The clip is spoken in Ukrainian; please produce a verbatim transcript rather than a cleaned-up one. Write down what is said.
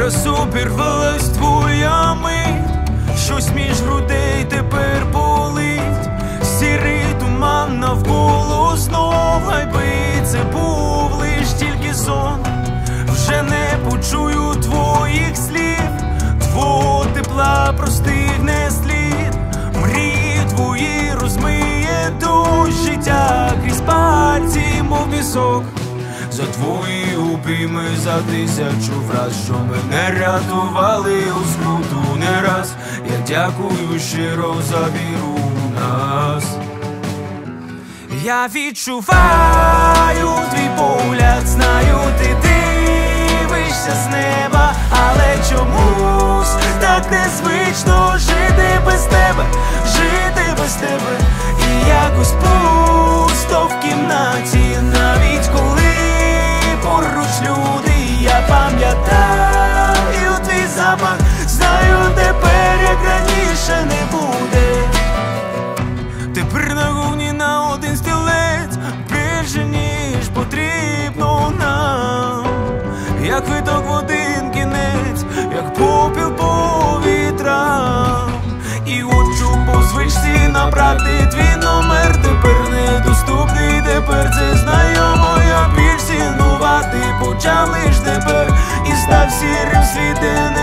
Зараз обірвалась твоя мить, щось між грудей тепер болить. Сірий туман навколо знов, гайби це був лиш тільки сон. Вже не почую твоїх слів, твого тепла простигне слід. Мрії твої розмиє дощ, життя крізь пальці, мов пісок. За твої обійми, за тисячу враз, що мене рятували у скруту не раз. Я дякую щиро за віру в нас. Я відчуваю твій погляд, знаю, ти дивишся з неба, але чомусь так незвично жити без тебе, жити без тебе. І якось пусто в кімнаті, навіть коли поруч люди. Я пам'ятаю твій запах, знаю тепер, як раніше не буде. Тепер на говні на один стілець, більше ніж потрібно нам. Як виток в один кінець, як попіл по вітрам. І хочу по звичці набрати твій номер, тепер недоступний, тепер це знайомо. Я більш цінувати почав лиш тепер, і став сірим світ, де не